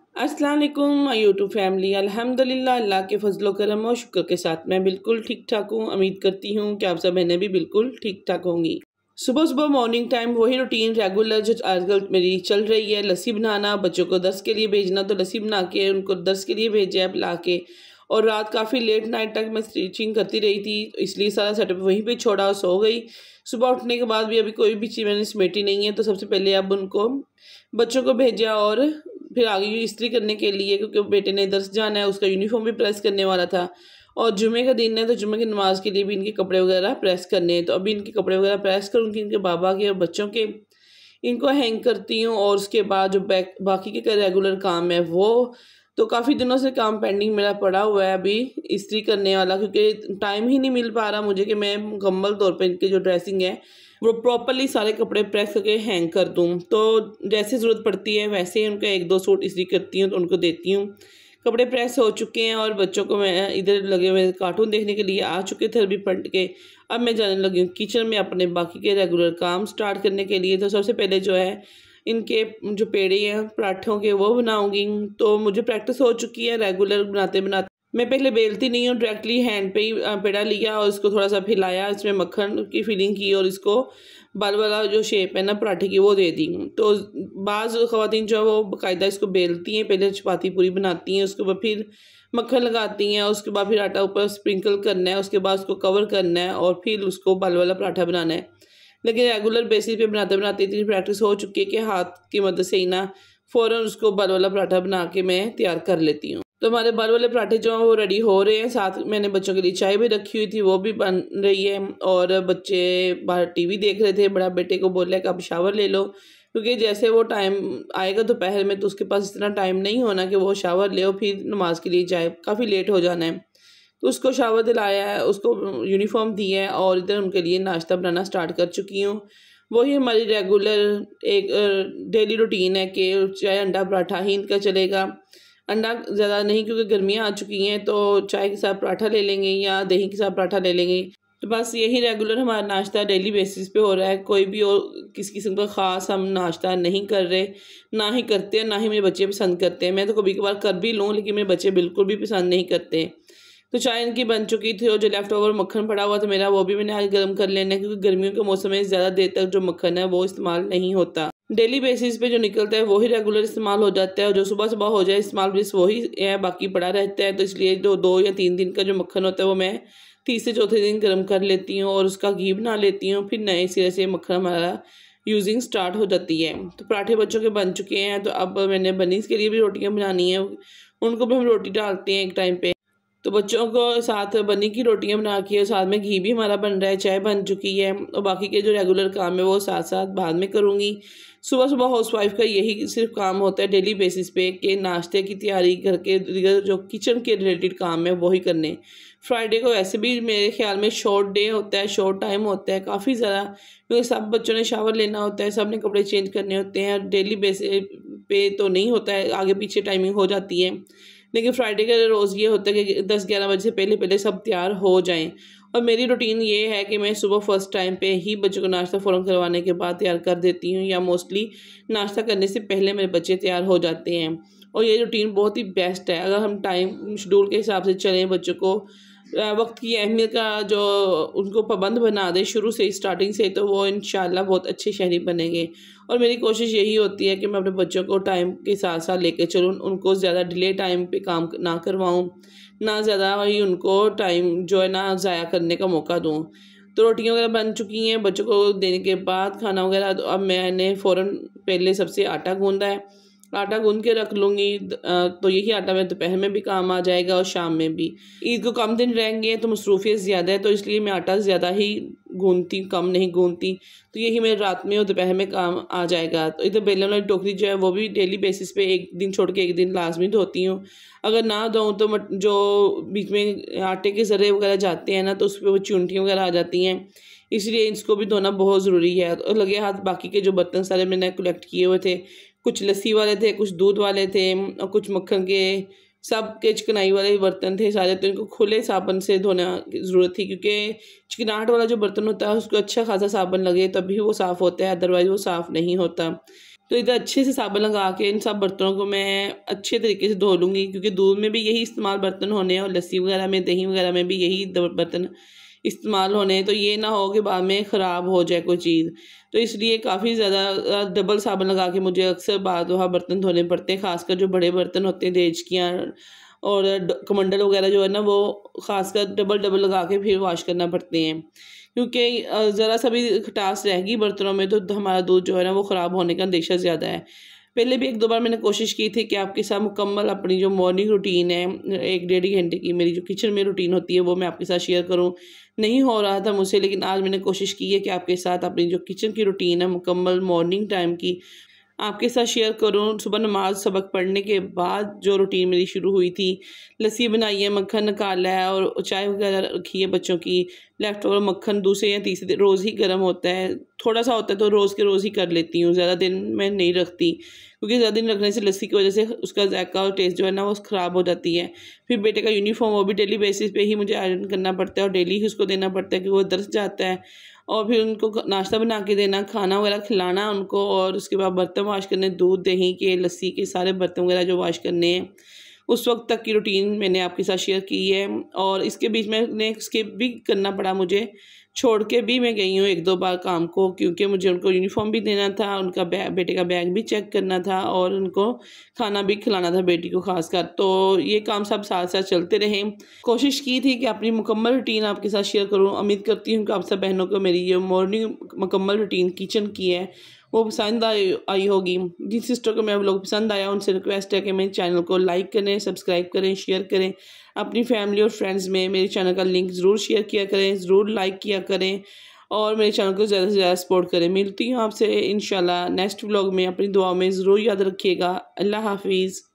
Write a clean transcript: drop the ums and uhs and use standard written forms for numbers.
अस्सलाम वालेकुम my YouTube family. अल्हम्दुलिल्लाह अल्लाह के फजलो करम और शुक्र के साथ मैं बिल्कुल ठीक ठाक हूँ। उम्मीद करती हूँ कि आप सब बहनें भी बिल्कुल ठीक ठाक होंगी। सुबह सुबह मॉर्निंग टाइम वही रूटीन रेगुलर जो आजकल मेरी चल रही है, लस्सी बनाना, बच्चों को दर्स के लिए भेजना, तो लस्सी बना के उनको दर्स के लिए भेजा है ला के। और रात काफ़ी लेट नाइट तक मैं स्टिचिंग करती रही थी, इसलिए सारा सेटअप वहीं पे छोड़ा और सो गई। सुबह उठने के बाद भी अभी कोई भी चीज़ मैंने समेटी नहीं है, तो सबसे पहले अब उनको बच्चों को भेजा और फिर आगे इस्त्री करने के लिए, क्योंकि बेटे ने दर्स जाना है, उसका यूनिफॉर्म भी प्रेस करने वाला था और जुमे का दिन है तो जुमे की नमाज के लिए भी इनके कपड़े वगैरह प्रेस करने हैं। तो अभी इनके कपड़े वगैरह प्रेस करूँगी, इनके बाबा के और बच्चों के, इनको हैंग करती हूँ। और उसके बाद जो बाकी के रेगुलर काम है वो तो काफ़ी दिनों से काम पेंडिंग मेरा पड़ा हुआ है अभी इस्त्री करने वाला, क्योंकि टाइम ही नहीं मिल पा रहा मुझे कि मैं मुकम्मल तौर पे इनके जो ड्रेसिंग है वो प्रॉपरली सारे कपड़े प्रेस करके हैंग कर दूँ। तो जैसे ज़रूरत पड़ती है वैसे ही उनका एक दो सूट इस्त्री करती हूँ तो उनको देती हूँ। कपड़े प्रेस हो चुके हैं और बच्चों को मैं इधर लगे हुए कार्टून देखने के लिए आ चुके थे अभी पलट के। अब मैं जाने लगी हूँ किचन में अपने बाकी के रेगुलर काम स्टार्ट करने के लिए। तो सबसे पहले जो है इनके जो पेड़े हैं पराठों के वो बनाऊंगी। तो मुझे प्रैक्टिस हो चुकी है रेगुलर बनाते बनाते। मैं पहले बेलती नहीं हूँ, डायरेक्टली हैंड पे ही पेड़ा लिया और इसको थोड़ा सा फैलाया, इसमें मक्खन की फिलिंग की और इसको बाल वाला जो शेप है ना पराठे की वो दे दी। तो बाज़ ख़वातीन जो है वो बाकायदा इसको बेलती हैं, पहले चपाती पूरी बनाती हैं, उसके बाद फिर मक्खन लगाती हैं, उसके बाद फिर आटा ऊपर स्प्रिंकल करना है, उसके बाद उसको कवर करना है और फिर उसको बाल वाला पराठा बनाना है। लेकिन रेगुलर बेसिस पे बनाते बनाते इतनी प्रैक्टिस हो चुकी है कि हाथ की मदद से ही ना फ़ौरन उसको बाल वाला पराठा बना के मैं तैयार कर लेती हूँ। तो हमारे बाल वाले पराठे जो हैं वो रेडी हो रहे हैं। साथ मैंने बच्चों के लिए चाय भी रखी हुई थी, वो भी बन रही है। और बच्चे बाहर टीवी देख रहे थे। बड़ा बेटे को बोल रहा है कि आप शावर ले लो, क्योंकि जैसे वो टाइम आएगा दोपहर में तो उसके पास इतना टाइम नहीं होना कि वो शावर ले और फिर नमाज के लिए जाए, काफ़ी लेट हो जाना है। तो उसको शावर दिलाया है, उसको यूनिफॉर्म दी है और इधर उनके लिए नाश्ता बनाना स्टार्ट कर चुकी हूँ। वही हमारी रेगुलर एक डेली रूटीन है कि चाहे अंडा पराठा ही इनका चलेगा। अंडा ज़्यादा नहीं, क्योंकि गर्मियाँ आ चुकी हैं, तो चाय के साथ पराठा ले लेंगे या दही के साथ पराठा ले लेंगे। तो बस यही रेगुलर हमारा नाश्ता डेली बेसिस पे हो रहा है। कोई भी और किसी किस्म का ख़ास हम नाश्ता नहीं कर रहे, ना ही करते हैं, ना ही मेरे बच्चे पसंद करते हैं। मैं तो कभी कभार कर भी लूँ लेकिन मेरे बच्चे बिल्कुल भी पसंद नहीं करते। तो चाय इनकी बन चुकी थी और जो लेफ़्ट ओवर मक्खन पड़ा हुआ था मेरा वो भी मैंने आज गर्म कर लेना है, क्योंकि गर्मियों के मौसम में ज़्यादा देर तक जो मक्खन है वो इस्तेमाल नहीं होता। डेली बेसिस पे जो निकलता है वही रेगुलर इस्तेमाल हो जाता है और जो सुबह सुबह हो जाए इस्तेमाल भी वही है, बाकी पड़ा रहता है। तो इसलिए जो 2 या 3 दिन का जो मक्खन होता है वो मैं तीसरे चौथे दिन गर्म कर लेती हूँ और उसका घी बना लेती हूँ। फिर नए सिरे से मक्खन हमारा यूजिंग स्टार्ट हो जाती है। तो पराठे बच्चों के बन चुके हैं। तो अब मैंने बनीस के लिए भी रोटियाँ बनानी है, उनको भी हम रोटी डालते हैं एक टाइम पे। तो बच्चों को साथ बनी की रोटियां बना के और साथ में घी भी हमारा बन रहा है, चाय बन चुकी है और बाकी के जो रेगुलर काम है वो साथ साथ बाद में करूँगी। सुबह सुबह हाउसवाइफ का यही सिर्फ काम होता है डेली बेसिस पे कि नाश्ते की तैयारी, घर के जो किचन के रिलेटेड काम है वही करने। फ्राइडे को वैसे भी मेरे ख्याल में शॉर्ट डे होता है, शॉर्ट टाइम होता है काफ़ी ज़्यादा, क्योंकि सब बच्चों ने शावर लेना होता है, सब ने कपड़े चेंज करने होते हैं। डेली बेसिस पे तो नहीं होता है, आगे पीछे टाइमिंग हो जाती है। लेकिन फ्राइडे का रोज़ ये होता है कि 10-11 बजे से पहले पहले सब तैयार हो जाएं। और मेरी रूटीन ये है कि मैं सुबह फर्स्ट टाइम पे ही बच्चों को नाश्ता फ़ौरन करवाने के बाद तैयार कर देती हूँ, या मोस्टली नाश्ता करने से पहले मेरे बच्चे तैयार हो जाते हैं। और ये रूटीन बहुत ही बेस्ट है। अगर हम टाइम शेड्यूल के हिसाब से चलें, बच्चों को वक्त की अहमियत का जो उनको पाबंद बना दें शुरू से स्टार्टिंग से, तो वो इंशाल्लाह बहुत अच्छे शहरी बनेंगे। और मेरी कोशिश यही होती है कि मैं अपने बच्चों को टाइम के साथ साथ लेके चलूँ, उनको ज़्यादा डिले टाइम पे काम ना करवाऊँ, ना ज़्यादा ही उनको टाइम जो है ना ज़ाया करने का मौका दूँ। तो रोटियां वगैरह बन चुकी हैं बच्चों को देने के बाद खाना वगैरह। तो अब मैंने फ़ौरन पहले सबसे आटा गूंदा है, आटा गूंद के रख लूँगी। तो यही आटा मैं दोपहर में भी काम आ जाएगा और शाम में भी। ईद को कम दिन रहेंगे तो मसरूफियत ज़्यादा है, तो इसलिए मैं आटा ज़्यादा ही गूंदती, कम नहीं गूंदती। तो यही मेरे रात में और दोपहर में काम आ जाएगा। तो इधर बेलन वाली टोकरी जो है वो भी डेली बेसिस पे एक दिन छोड़ के एक दिन लाजमी धोती हूँ। अगर ना धोऊँ तो जो बीच में आटे के ज़रे वगैरह जाते हैं ना, तो उस पर वो चूंटियाँ वगैरह आ जाती हैं, इसलिए इसको भी धोना बहुत ज़रूरी है। और लगे हाथ बाकी के जो बर्तन सारे मैंने कलेक्ट किए हुए थे, कुछ लस्सी वाले थे, कुछ दूध वाले थे और कुछ मक्खन के, सब के चिकनाई वाले बर्तन थे सारे। तो इनको खुले साबुन से धोना की ज़रूरत थी, क्योंकि चिकनाहट वाला जो बर्तन होता है उसको अच्छा खासा साबुन लगे तभी वो साफ़ होता है, अदरवाइज़ वो साफ़ नहीं होता। तो इधर अच्छे से साबुन लगा के इन सब बर्तनों को मैं अच्छे तरीके से धो लूँगी, क्योंकि दूध में भी यही इस्तेमाल बर्तन होने हैं और लस्सी वगैरह में, दही वगैरह में भी यही बर्तन इस्तेमाल होने हैं। तो ये ना हो कि बाद में ख़राब हो जाए कोई चीज़, तो इसलिए काफ़ी ज़्यादा डबल साबुन लगा के मुझे अक्सर बाद वहाँ बर्तन धोने पड़ते हैं। ख़ासकर जो बड़े बर्तन होते हैं, देचकियाँ और कमंडल वगैरह जो है ना, वो ख़ासकर डबल डबल लगा के फिर वॉश करना पड़ते हैं, क्योंकि ज़रा सा भी खटास रहेगी बर्तनों में तो हमारा दूध जो है ना वो ख़राब होने का अंदेशा ज़्यादा है। पहले भी 1-2 बार मैंने कोशिश की थी कि आपके साथ मुकम्मल अपनी जो मॉर्निंग रूटीन है, 1-1.5 घंटे की मेरी जो किचन में रूटीन होती है, वो मैं आपके साथ शेयर करूं। नहीं हो रहा था मुझसे, लेकिन आज मैंने कोशिश की है कि आपके साथ अपनी जो किचन की रूटीन है मुकम्मल मॉर्निंग टाइम की आपके साथ शेयर करूँ। सुबह नमाज सबक पढ़ने के बाद जो रूटीन मेरी शुरू हुई थी, लस्सी बनाई है, मक्खन निकाला है और चाय वगैरह रखी है बच्चों की। लेफ्ट ओवर मक्खन दूसरे या तीसरे दिन रोज़ ही गर्म होता है, थोड़ा सा होता है तो रोज़ के रोज़ ही कर लेती हूँ, ज़्यादा दिन मैं नहीं रखती, क्योंकि ज़्यादा दिन रखने से लस्सी की वजह से उसका जायका और टेस्ट जो है ना वो ख़राब हो जाती है। फिर बेटे का यूनिफॉर्म, वो भी डेली बेसिस पे ही मुझे आयरन करना पड़ता है और डेली ही उसको देना पड़ता है कि वो दर्स जाता है। और फिर उनको नाश्ता बना के देना, खाना वगैरह खिलाना उनको, और उसके बाद बर्तन वॉश करने, दूध दही के, लस्सी के सारे बर्तन वगैरह जो वॉश करने हैं। उस वक्त तक की रूटीन मैंने आपके साथ शेयर की है, और इसके बीच में ने स्किप भी करना पड़ा मुझे, छोड़ के भी मैं गई हूँ 1-2 बार काम को, क्योंकि मुझे उनको यूनिफॉर्म भी देना था, उनका बेटे का बैग भी चेक करना था और उनको खाना भी खिलाना था बेटी को खासकर। तो ये काम सब साथ साथ चलते रहे। कोशिश की थी कि अपनी मुकम्मल रूटीन आपके साथ शेयर करूँ। उम्मीद करती हूँ कि आप सब बहनों को मेरी ये मॉर्निंग मुकम्मल रूटीन किचन की है वो पसंद आई होगी। जिन सिस्टर को मेरा व्लॉग पसंद आया उनसे रिक्वेस्ट है कि मेरे चैनल को लाइक करें, सब्सक्राइब करें, शेयर करें, अपनी फैमिली और फ्रेंड्स में मेरे चैनल का लिंक ज़रूर शेयर किया करें, ज़रूर लाइक किया करें और मेरे चैनल को ज़्यादा से ज़्यादा सपोर्ट करें। मिलती हूँ आपसे इंशाल्लाह नेक्स्ट व्लॉग में। अपनी दुआ में ज़रूर याद रखिएगा। अल्लाह हाफिज़।